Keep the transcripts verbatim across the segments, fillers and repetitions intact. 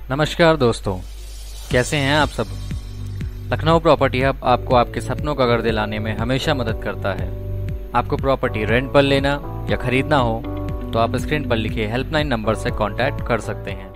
नमस्कार दोस्तों, कैसे हैं आप सब। लखनऊ प्रॉपर्टी हब आपको आपके सपनों का घर दिलाने में हमेशा मदद करता है। आपको प्रॉपर्टी रेंट पर लेना या खरीदना हो तो आप स्क्रीन पर लिखे हेल्पलाइन नंबर से कांटेक्ट कर सकते हैं।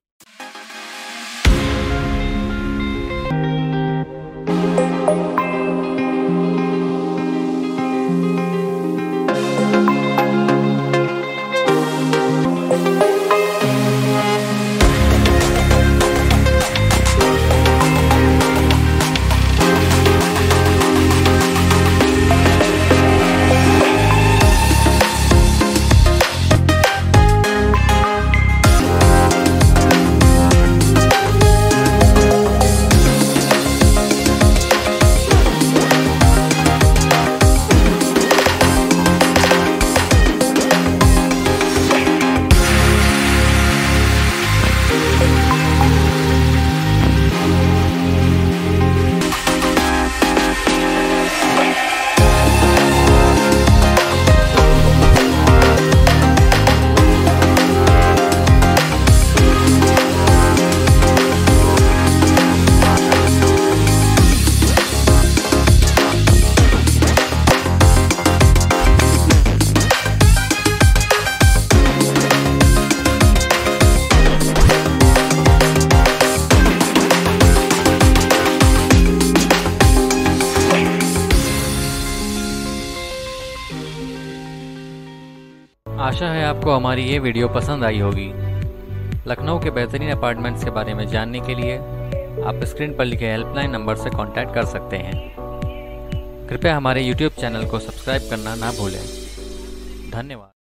आशा है आपको हमारी ये वीडियो पसंद आई होगी। लखनऊ के बेहतरीन अपार्टमेंट्स के बारे में जानने के लिए आप स्क्रीन पर लिखे हेल्पलाइन नंबर से कांटेक्ट कर सकते हैं। कृपया हमारे यूट्यूब चैनल को सब्सक्राइब करना ना भूलें। धन्यवाद।